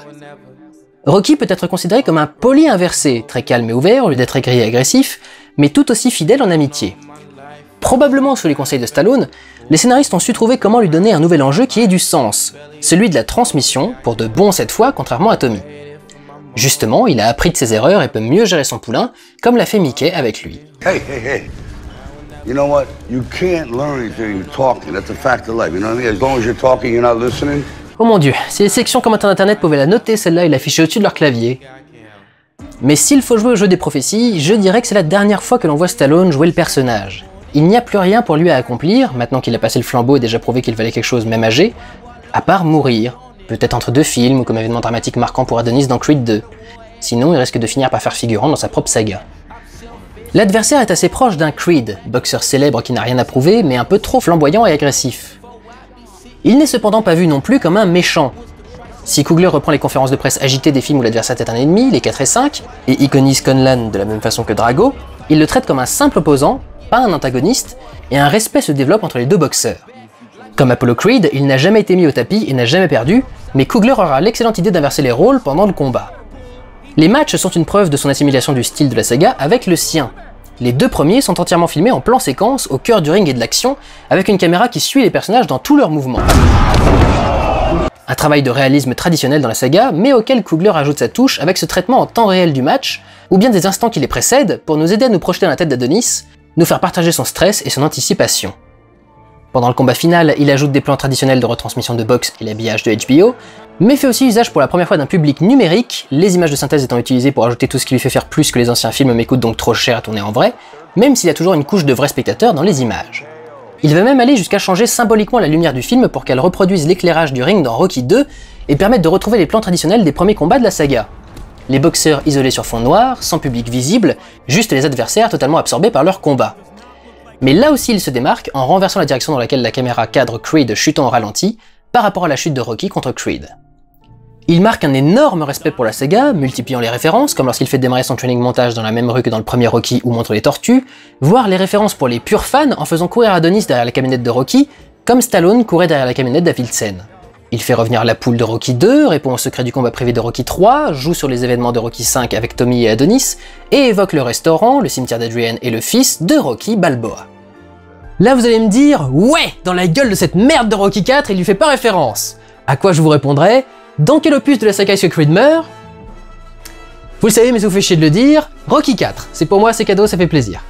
Rocky peut être considéré comme un poli inversé, très calme et ouvert au lieu d'être aigri et agressif, mais tout aussi fidèle en amitié. Probablement sous les conseils de Stallone, les scénaristes ont su trouver comment lui donner un nouvel enjeu qui ait du sens, celui de la transmission, pour de bon cette fois, contrairement à Tommy. Justement, il a appris de ses erreurs et peut mieux gérer son poulain, comme l'a fait Mickey avec lui. Hey, hey, hey. You know what? You can't learn anything you're talking. That's a fact of life. You know what I mean? As long as you're talking, you're not listening. Oh mon dieu, si les sections commentaires d'internet pouvaient la noter celle-là et l'afficher au-dessus de leur clavier. Mais s'il faut jouer au jeu des prophéties, je dirais que c'est la dernière fois que l'on voit Stallone jouer le personnage. Il n'y a plus rien pour lui à accomplir, maintenant qu'il a passé le flambeau et déjà prouvé qu'il valait quelque chose même âgé, à part mourir. Peut-être entre deux films ou comme événement dramatique marquant pour Adonis dans Creed deux. Sinon, il risque de finir par faire figurant dans sa propre saga. L'adversaire est assez proche d'un Creed, boxeur célèbre qui n'a rien à prouver, mais un peu trop flamboyant et agressif. Il n'est cependant pas vu non plus comme un méchant. Si Coogler reprend les conférences de presse agitées des films où l'adversaire est un ennemi, les quatre et cinq, et iconise Conlan de la même façon que Drago, il le traite comme un simple opposant, pas un antagoniste, et un respect se développe entre les deux boxeurs. Comme Apollo Creed, il n'a jamais été mis au tapis et n'a jamais perdu, mais Coogler aura l'excellente idée d'inverser les rôles pendant le combat. Les matchs sont une preuve de son assimilation du style de la saga avec le sien. Les deux premiers sont entièrement filmés en plan séquence au cœur du ring et de l'action, avec une caméra qui suit les personnages dans tous leurs mouvements. Un travail de réalisme traditionnel dans la saga, mais auquel Coogler ajoute sa touche avec ce traitement en temps réel du match, ou bien des instants qui les précèdent pour nous aider à nous projeter dans la tête d'Adonis, nous faire partager son stress et son anticipation. Pendant le combat final, il ajoute des plans traditionnels de retransmission de boxe et l'habillage de H B O, mais fait aussi usage pour la première fois d'un public numérique, les images de synthèse étant utilisées pour ajouter tout ce qui lui fait faire plus que les anciens films mais coûtent donc trop cher à tourner en vrai, même s'il y a toujours une couche de vrais spectateurs dans les images. Il va même aller jusqu'à changer symboliquement la lumière du film pour qu'elle reproduise l'éclairage du ring dans Rocky deux et permette de retrouver les plans traditionnels des premiers combats de la saga. Les boxeurs isolés sur fond noir, sans public visible, juste les adversaires totalement absorbés par leur combat. Mais là aussi il se démarque en renversant la direction dans laquelle la caméra cadre Creed chutant au ralenti par rapport à la chute de Rocky contre Creed. Il marque un énorme respect pour la saga, multipliant les références, comme lorsqu'il fait démarrer son training montage dans la même rue que dans le premier Rocky où montre les tortues, voire les références pour les purs fans en faisant courir Adonis derrière la camionnette de Rocky, comme Stallone courait derrière la camionnette d'Avildsen. Il fait revenir la poule de Rocky deux, répond au secret du combat privé de Rocky trois, joue sur les événements de Rocky cinq avec Tommy et Adonis, et évoque le restaurant, le cimetière d'Adrian et le fils de Rocky Balboa. Là vous allez me dire, ouais, dans la gueule de cette merde de Rocky quatre, il lui fait pas référence. À quoi je vous répondrai, dans quel opus de la saga est-ce que Creed meurt? Vous le savez mais ça vous fait chier de le dire, Rocky quatre, c'est pour moi, c'est cadeau, ça fait plaisir.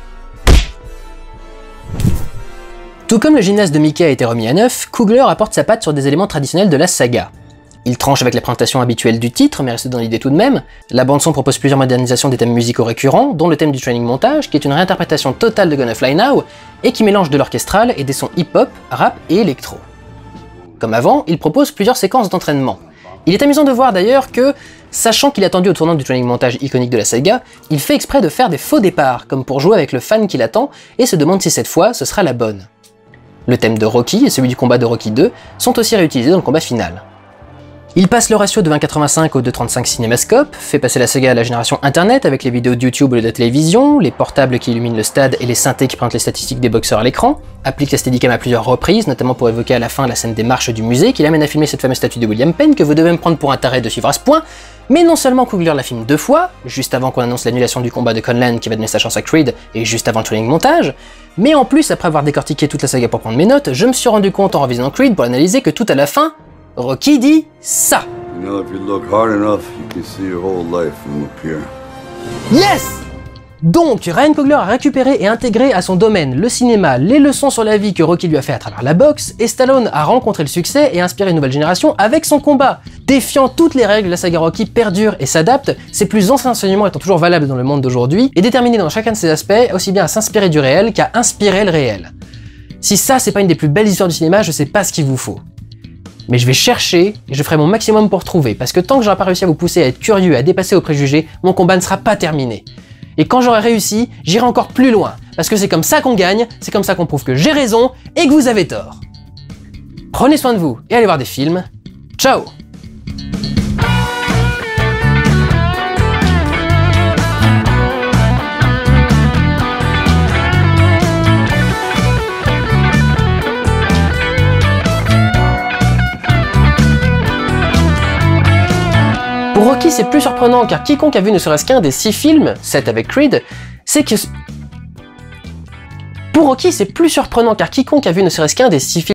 Tout comme le gymnase de Mickey a été remis à neuf, Coogler apporte sa patte sur des éléments traditionnels de la saga. Il tranche avec la présentation habituelle du titre, mais reste dans l'idée tout de même. La bande-son propose plusieurs modernisations des thèmes musicaux récurrents, dont le thème du training montage, qui est une réinterprétation totale de Gonna Fly Now, et qui mélange de l'orchestral et des sons hip-hop, rap et électro. Comme avant, il propose plusieurs séquences d'entraînement. Il est amusant de voir d'ailleurs que, sachant qu'il est attendu au tournant du training montage iconique de la saga, il fait exprès de faire des faux départs, comme pour jouer avec le fan qui l'attend, et se demande si cette fois, ce sera la bonne. Le thème de Rocky et celui du combat de Rocky deux sont aussi réutilisés dans le combat final. Il passe le ratio de vingt quatre-vingt-cinq au deux trente-cinq cinémascope, fait passer la saga à la génération internet avec les vidéos de YouTube ou de la télévision, les portables qui illuminent le stade et les synthés qui présentent les statistiques des boxeurs à l'écran, applique la Steadicam à plusieurs reprises, notamment pour évoquer à la fin la scène des marches du musée qui l'amène à filmer cette fameuse statue de William Penn que vous devez me prendre pour un taré de suivre à ce point, mais non seulement Coogler la filme deux fois, juste avant qu'on annonce l'annulation du combat de Conlan qui va donner sa chance à Creed, et juste avant le training montage, mais en plus, après avoir décortiqué toute la saga pour prendre mes notes, je me suis rendu compte en revisionnant Creed pour l'analyser que tout à la fin, Rocky dit ça. You know, if you look hard enough, you can see your whole life from up here. Yes! Donc, Ryan Coogler a récupéré et intégré à son domaine le cinéma, les leçons sur la vie que Rocky lui a fait à travers la boxe, et Stallone a rencontré le succès et inspiré une nouvelle génération avec son combat. Défiant toutes les règles, la saga Rocky perdure et s'adapte, ses plus anciens enseignements étant toujours valables dans le monde d'aujourd'hui, et déterminé dans chacun de ses aspects, aussi bien à s'inspirer du réel qu'à inspirer le réel. Si ça, c'est pas une des plus belles histoires du cinéma, je sais pas ce qu'il vous faut. Mais je vais chercher, et je ferai mon maximum pour trouver, parce que tant que j'aurai pas réussi à vous pousser à être curieux, à dépasser vos préjugés, mon combat ne sera pas terminé. Et quand j'aurai réussi, j'irai encore plus loin, parce que c'est comme ça qu'on gagne, c'est comme ça qu'on prouve que j'ai raison et que vous avez tort. Prenez soin de vous et allez voir des films. Ciao! Pour Rocky, c'est plus surprenant car quiconque a vu ne serait-ce qu'un des six films, sept avec Creed, c'est que... Pour Rocky, c'est plus surprenant car quiconque a vu ne serait-ce qu'un des six films